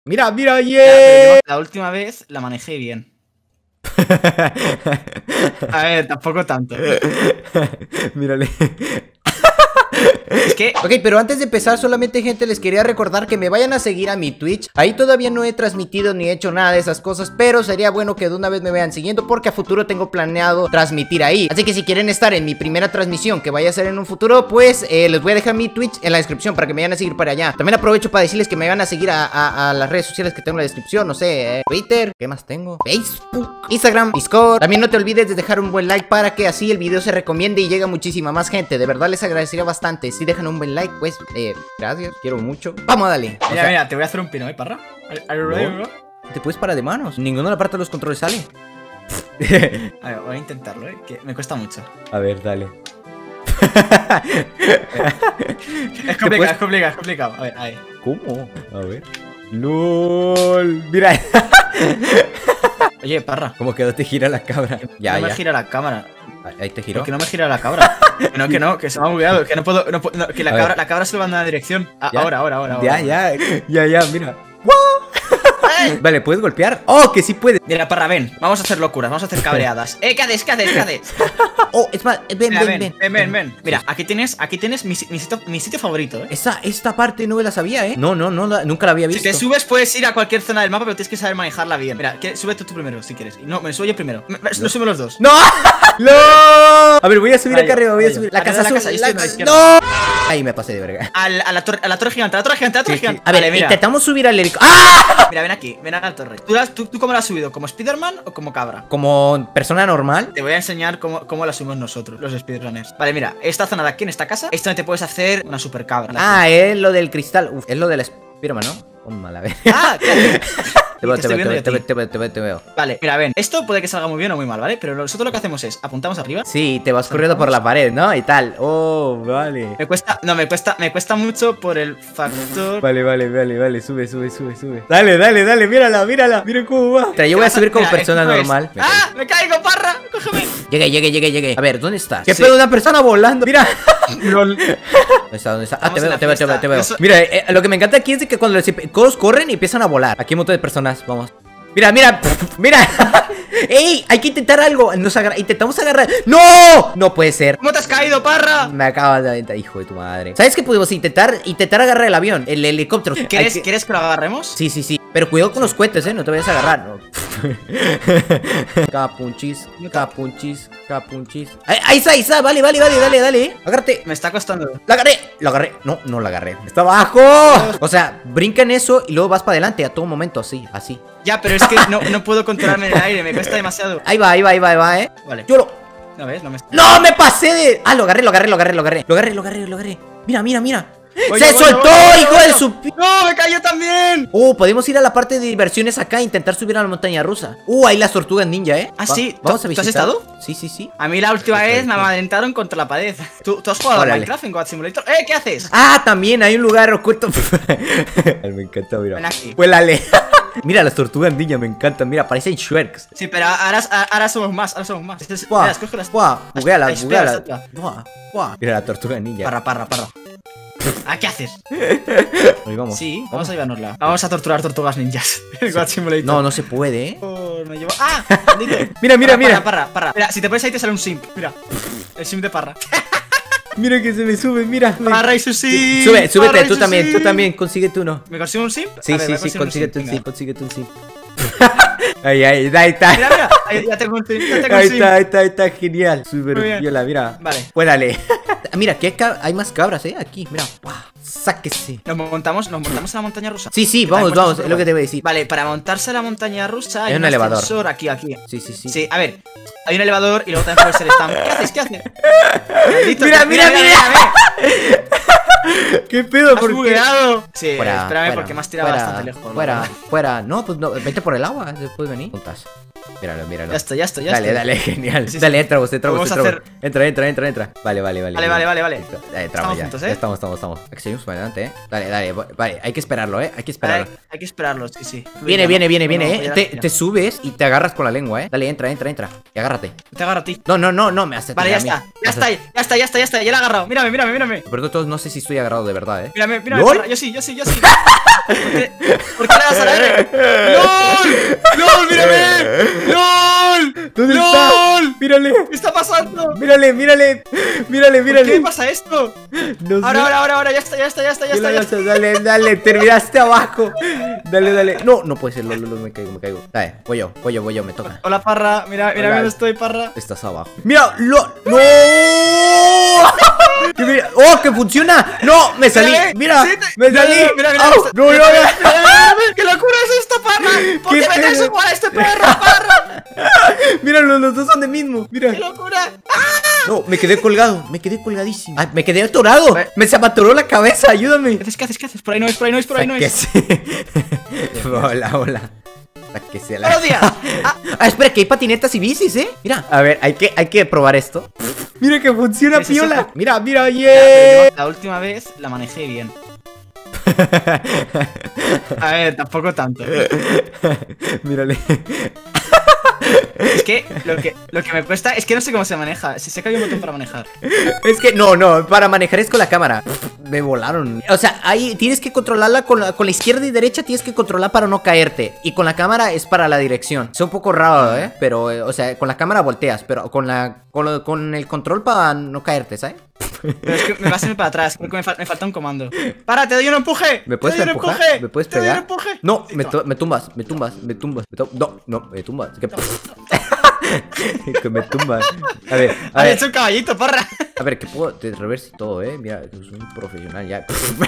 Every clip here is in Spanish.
Mira, mira, Ya, pero yo la última vez la manejé bien. A ver, tampoco tanto. Mírale. Es que... Ok, pero antes de empezar solamente, gente, les quería recordar que me vayan a seguir a mi Twitch. Ahí todavía no he transmitido ni hecho nada de esas cosas, pero sería bueno que de una vez me vayan siguiendo porque a futuro tengo planeado transmitir ahí. Así que si quieren estar en mi primera transmisión que vaya a ser en un futuro, pues les voy a dejar mi Twitch en la descripción para que me vayan a seguir para allá. También aprovecho para decirles que me van a seguir a las redes sociales que tengo en la descripción. No sé, Twitter, ¿qué más tengo? Facebook, Instagram, Discord. También no te olvides de dejar un buen like para que así el video se recomiende y llegue a muchísima más gente. De verdad les agradecería bastante. Si dejan un buen like, pues, gracias, quiero mucho. Vamos a darle. Mira, mira, te voy a hacer un pino, parra. Are you ready, No. bro? Te puedes parar de manos. Ninguna parte de los controles sale. A ver, voy a intentarlo, que me cuesta mucho. A ver, dale. Es complicado, es complicado, es complicado. A ver, ahí. ¿Cómo? A ver. LOL. Mira. Oye, parra. ¿Cómo quedó? Te gira la cabra. Ya, no me ya. gira la cámara. Ahí te giró. Que no me gira la cabra. Que no, que se me ha bugueado. Que no puedo, que la cabra se lo va en una dirección. Ya. Ahora. Ya, mira. Vale, ¿puedes golpear? ¡Oh, que sí puedes! Mira, parra, ven. Vamos a hacer locuras, vamos a hacer cabreadas. ¿Qué haces? Oh, es más, ven. Ven. Mira, aquí tienes mi sitio favorito, Esta parte no me la sabía, ¿eh? No, nunca la había Si visto. te subes puedes ir a cualquier zona del mapa, pero tienes que saber manejarla bien. Mira, súbete tú primero, si quieres. No, me subo yo primero. Lo subo los dos. ¡No! ¡No! A ver, voy a subir acá arriba, voy a subir. La casa yo azul. estoy en la izquierda. ¡No! Ahí me pasé de verga. A la torre gigante, Sí. gigante. A ver, Vale, mira. intentamos subir al helicóptero. ¡Ah! Mira, ven aquí, ven a la torre. ¿Tú cómo la has subido? ¿Como Spider-Man o como cabra? Como persona normal. Te voy a enseñar cómo la subimos nosotros, los speedrunners. Vale, mira, esta zona de aquí, en esta casa, es donde te puedes hacer una super cabra. Ah, es lo del cristal. Uf, es lo del Spiderman, ¿no? Oh, mala vez. Ah, claro. Te veo, Te estoy viendo yo a ti. te veo. Vale, mira, ven, esto puede que salga muy bien o muy mal, ¿vale? Pero nosotros lo que hacemos es, apuntamos arriba. Sí, te vas corriendo por la pared, ¿no? Y tal. Oh, vale. Me cuesta mucho por el factor. Vale. Sube. Dale, mírala. Miren cómo va. Yo voy a subir como Mira, persona esto es- normal. ¡Ah! ¡Me caigo, parra! ¡Cógeme! Llegué. A ver, ¿dónde estás? ¿Qué Sí. pedo? Una persona volando. Mira. LOL. ¿Dónde está? Ah, Estamos en la te veo. fiesta. Eso- Mira, lo que me encanta aquí es de que cuando los todos corren y empiezan a volar. Aquí hay un montón de personas, vamos. Mira. ¡Ey! Hay que intentar algo. Intentamos agarrar. ¡No! No puede ser. ¿Cómo te has caído, parra? Me acabas de aventar, hijo de tu madre. ¿Sabes qué podemos intentar agarrar el avión? El helicóptero. ¿Quieres que lo agarremos? Sí. Pero cuidado con los cohetes, no te vayas a agarrar. No. Capunchis. Ahí está. Vale. Dale. Agárrate. Me está costando. La agarré. No la agarré. Está abajo. O sea, brinca en eso y luego vas para adelante a todo momento, así. Ya, pero es que no puedo controlarme en el aire, me cuesta demasiado. Ahí va, Vale. Yo lo... ¿No ves? No me... ¡No! ¡Me pasé de...! Ah, lo agarré. Mira. Voy ¡Se yo, soltó, voy yo. hijo de su... ¡No! ¡Me cayó también! Podemos ir a la parte de diversiones acá e intentar subir a la montaña rusa. Ahí las tortugas ninja, Ah, sí. Vamos a ¿Tú visitar. has estado? Sí. A mí la última vez me amedrentaron contra la pared. ¿Tú has jugado a Órale. Minecraft en God Simulator? ¿Qué haces? Ah, también hay un lugar oculto. Me encanta, mira. Ven aquí. Huélale. Mira, las tortugas ninja me encantan. Mira, parecen Shreks. Sí, pero ahora somos más, Buah, Mira, escógelas. buguealas. Espera. Buah. Mira la tortuga ninja. Parra. ¿Qué haces? Ahí vamos. Sí, vamos a llevárnosla. Vamos a torturar tortugas ninjas en God Simulator. No se puede, ¿eh? Me llevo... ¡Ah! Maldito. Mira. Parra. Mira, si te pones ahí te sale un simp. Mira. El simp de Parra. Mira que se me sube, mira. Parra y su simp. Súbete, Parra y tú su también, simp. consíguete uno. ¿Me consigo un simp? Sí, A ver, voy a conseguir un consíguete un venga. sim, consíguete un sim. Ahí está. Mira. Ahí ya tengo un simp. Ahí está, genial. Muy Súper bien. viola, mira. Vale. Huélale. Mira, aquí hay más cabras, aquí, mira. Sáquese. Nos montamos en la montaña rusa. Sí, vamos, es lo que te voy a decir. Vale, para montarse a la montaña rusa hay un elevador. ascensor aquí. Sí. Sí, a ver, hay un elevador y luego también puede ser stand. ¿Qué haces? Maldito, Mira. ¿Qué pedo? ¿Has bugueado? Sí, espérame fuera, porque me has tirado bastante lejos. Fuera. No, pues no, vete por el agua, después venir. Puntas. Míralo, míralo. Ya está, ya está, ya Dale, está. dale, genial. Sí, sí. Dale, entra vos, entra vos, Vamos a entra vos. hacer- Entra. Vale. Vale. Listo. Dale, entramos Estamos ya. juntos, Ya ¿eh? estamos. Hay que seguimos para adelante, Dale, vale, hay que esperarlo, hay que esperarlo. Hay que esperarlo, sí. Viene, Bueno, Te subes y te agarras con la lengua, Dale, entra. Y agárrate. Te agarro a ti. No, me hace Vale, ya tirar a mí. está. Ya está. Ya la he agarrado. Mírame. Pero de todos no sé si estoy agarrado de verdad, Mírame, ¿Lol? parra. Yo sí. ¿Por qué le das al aire? ¡LOL! ¡Mírame! ¡LOL! ¿Dónde ¡LOL! está? Mírale. ¿Qué está pasando? Mírale. ¿Por qué pasa esto? No sé. Ahora, ya está. Dale, terminaste abajo. Dale. No puede ser, me caigo. Dale, voy yo, me toca. Hola, parra. Mira Hola. dónde estoy, parra. Estás abajo. ¡Mira! ¡No! ¡Oh, que funciona! ¡No! ¡Me salí! ¡Mira! ¡Me salí! Mira. ¡Au! ¡No! ¡Qué locura es esto, parra! ¿Por ¿Qué qué me traes pedo? igual a este perro, parra? ¡Mira, los dos son de mismo! ¡Mira! ¡Qué locura! No, me quedé colgado, me quedé colgadísimo. Ay, me quedé atorado. Ve. Se me atoró la cabeza, ayúdame. ¿Qué haces? Por ahí no es. Hola. Que sea la... ¡Buenos días! Espera, que hay patinetas y bicis, Mira, a ver, hay que probar esto. Mira que funciona, ¿Qué es eso? piola. Mira, Pero yeah. yo la última vez la manejé bien. A ver, tampoco tanto. Mírale. Es que lo que me cuesta es que no sé cómo se maneja. Si sé que hay un botón para manejar. Es que no, para manejar es con la cámara. Me volaron. O sea, ahí tienes que controlarla con la izquierda y derecha, tienes que controlar para no caerte. Y con la cámara es para la dirección. Es un poco raro, pero, o sea, con la cámara volteas, pero con el control para no caerte, ¿sabes? Pero es que me va a hacer para atrás. Creo que me falta un comando. ¡Para, te doy un empuje! ¿Me puedes ¡Te doy un empujar? empuje! ¿Me puedes ¡Te doy un pegar? empuje! No, me Toma. tumbas. No, me tumbas. Que me tumbas. A ver, Has hecho un caballito, parra. A ver, que puedo te reverse y todo, Mira, soy un profesional ya.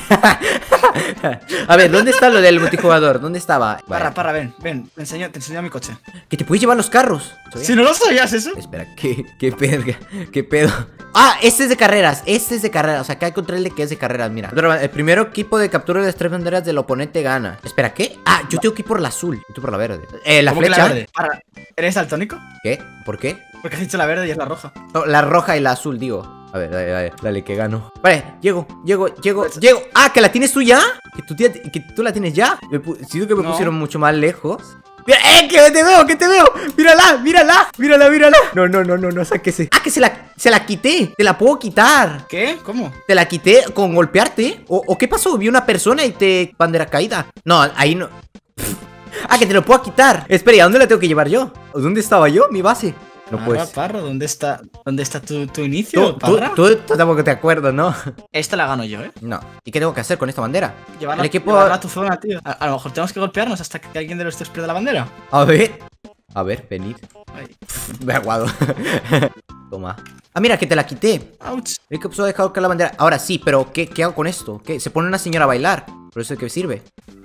A ver, ¿dónde está lo del multijugador? ¿Dónde estaba? Vale. Parra, ven. Te enseño mi coche. Que te puedes llevar los carros. ¿Sabías? Si no lo sabías eso. Espera, ¿qué pedo? Ah, este es de carreras, o sea, acá hay control de que es de carreras, mira. El primer equipo de captura de las 3 banderas del oponente gana. Espera, ¿qué? Ah, yo tengo que ir por la azul y tú por la verde. La ¿Cómo que flecha. la verde? Parra, ¿eres daltónico? ¿Qué? ¿Por qué? Porque has dicho la verde y es la roja. No, la roja y la azul, digo. A ver, dale, que gano. Vale, llego. Ah, ¿que la tienes tú ya? ¿Que tú la tienes ya? Siento que me No. pusieron mucho más lejos. Mira, que te veo. Mírala. No, sáquese. Ah, que se la quité. Te la puedo quitar. ¿Qué? ¿Cómo? Te la quité con golpearte. ¿O qué pasó? Vi una persona y te... bandera caída. No, ahí no. Ah, que te lo puedo quitar. Espera, ¿y a dónde la tengo que llevar yo? ¿Dónde estaba yo? Mi base. No puedes. Parra, ¿dónde está tu inicio, Parra? Tú tampoco te acuerdas, ¿no? Esta la gano yo, No. ¿Y qué tengo que hacer con esta bandera? Llevarla, El equipo... llevarla a tu zona, tío. A lo mejor tenemos que golpearnos hasta que alguien de los tres pierda la bandera. A ver, venid. Ay. Me aguado. Toma. Ah, mira, que te la quité. Ouch. El que puso dejar caer la bandera. Ahora sí, pero ¿qué hago con esto? ¿Qué? Se pone una señora a bailar. ¿Por eso de qué sirve?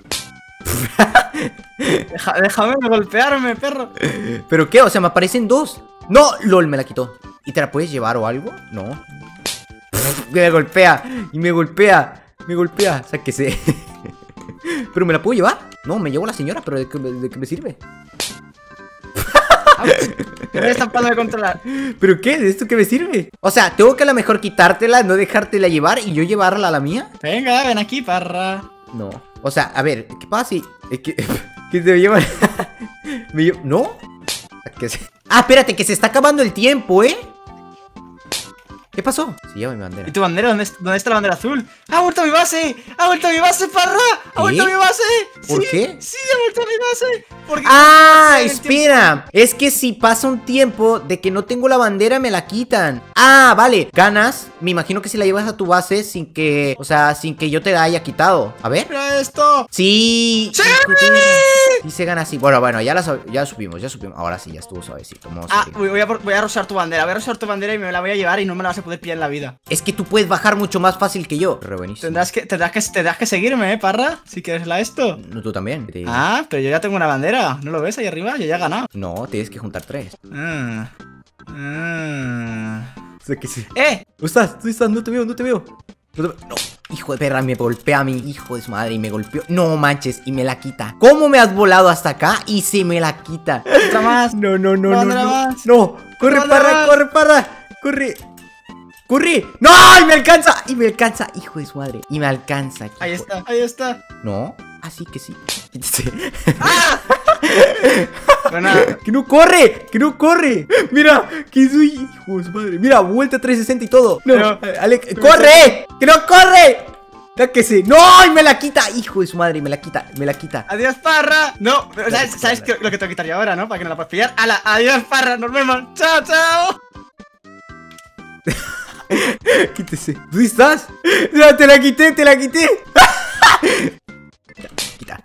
Déjame golpearme, perro. ¿Pero qué? O sea, me aparecen dos. No, LOL, me la quitó. ¿Y te la puedes llevar o algo? No. Me golpea. Sáquese. ¿Pero me la puedo llevar? No, me llevo a la señora, pero ¿de qué me sirve? Me está tratando de controlar. ¿Pero qué? ¿De esto qué me sirve? O sea, tengo que a lo mejor quitártela, no dejártela llevar y yo llevarla a la mía. Venga, ven aquí, parra. No. O sea, a ver, ¿qué pasa si... que se me lleva... ¿No? Ah, espérate, que se está acabando el tiempo, ¿Qué pasó? Se lleva mi bandera. ¿Y tu bandera? ¿Dónde está la bandera azul? ¡Ha vuelto a mi base! Parra! ¡Ha vuelto a mi base! ¿Por Sí, qué? Sí, ha vuelto a mi base. Porque ¡Ah! el Espera. Es que si pasa un tiempo de que no tengo la bandera, me la quitan. Ah, vale. Ganas. Me imagino que si la llevas a tu base sin que... O sea, sin que yo te la haya quitado. A ver. ¡Mira esto! Sí. ¡Sí! Sí se gana así. Bueno, ya subimos. Ahora sí, ya estuvo suavecito. Vamos a seguir. Voy a rosar tu bandera. Voy a rosar tu bandera y me la voy a llevar y no me la vas a poder pillar en la vida. Es que tú puedes bajar mucho más fácil que yo. Re buenísimo. Tendrás que seguirme, parra. Si quieres esto. No, tú también. Ah, pero yo ya tengo una bandera. ¿No lo ves ahí arriba? Yo ya he ganado. No, tienes que juntar 3. O sea que sí. ¡Eh! ¿Dónde estás? No te veo. No, hijo de perra, me golpea a mi hijo de su madre y me golpeó. No manches, y me la quita. ¿Cómo me has volado hasta acá y se me la quita? Otra más. No, no, no, no, Otra no. más. No, corre, Otra Parra, más. corre, Parra. Corre. Corre. ¡No! ¡Y me alcanza! ¡Y me alcanza! Hijo de su madre. Y me alcanza. Ahí hijo. está, ahí está. No. Así que sí. Pero nada. ¡Que no corre! ¡Que no corre! Mira, que soy hijo de su madre. Mira, vuelta 360 y todo. No, Pero- Alex, ¡corre! ¡Que no corre! Ya que sí. ¡No! ¡Y me la quita! Hijo de su madre, me la quita, me la quita. Adiós, Parra. No, pero ¿sabes lo que tengo que quitar yo ahora, no? Para que no la puedas pillar. ¡Hala! Adiós, Parra. Nos vemos. ¡Chao, chao! Quítese. ¿Dónde estás? No, te la quité, te la quité. Quita.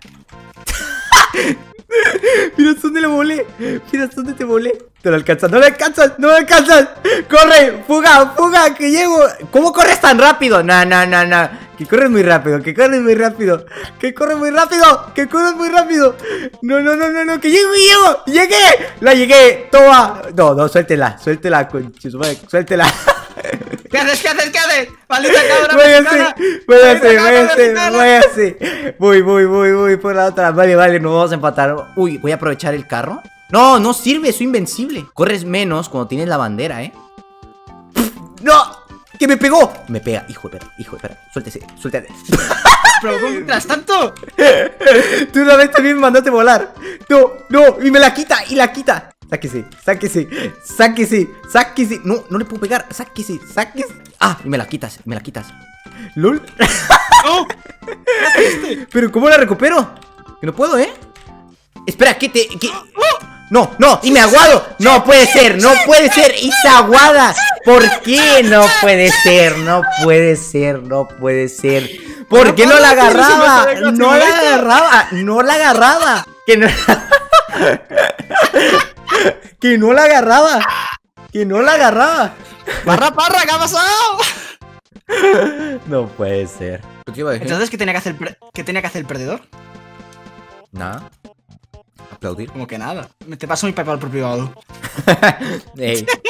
Mira dónde lo volé. Mira dónde te volé. No lo alcanzas, no lo alcanzas, no lo alcanzas. Corre, fuga, fuga, que llego. ¿Cómo corres tan rápido? No, no, no, no. Que corres muy rápido, que corres muy rápido. Que corres muy rápido, que corres muy rápido. No, no, no, no, no, que llego, llegué. La llegué, toma. No, no, suéltela, suéltela, conchis, suéltela. ¿Qué haces? ¿Qué haces? ¿Qué haces? ¡Maldita cabra! Váyase, mexicana! váyase, Maldita cabra váyase, mexicana. váyase. Voy por la otra. Vale, vale, nos vamos a empatar. Uy, voy a aprovechar el carro. No, no sirve, soy invencible. Corres menos cuando tienes la bandera, ¿eh? ¡No! ¡Que me pegó! Me pega, hijo de perra, suéltese, suéltate. Pero mientras tanto. Tú una vez también me mandaste volar. No, no, y me la quita, y la quita. Sáquese, sáquese, sáquese, sáquese. No, no le puedo pegar, sáquese, sáquese. Ah, y me la quitas, me la quitas. LOL. ¡No! Pero ¿cómo la recupero? Que no puedo, ¿eh? Espera, ¿qué te...? No, no, y me aguado. No puede ser, no puede ser. Hice aguada. ¿Por qué no puede ser? No puede ser, no puede ser. ¿Por qué no la agarraba? No la agarraba, no la agarraba. Que no... Que no la agarraba. Que no la agarraba. ¡Parra, Parra! ¿Qué ha pasado? No puede ser. Entonces, ¿qué tenía que hacer el perdedor? Nada. Aplaudir. Como que nada. Te paso mi PayPal por privado. Ey.